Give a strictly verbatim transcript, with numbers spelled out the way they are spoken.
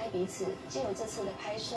彼此，借由这次的拍摄。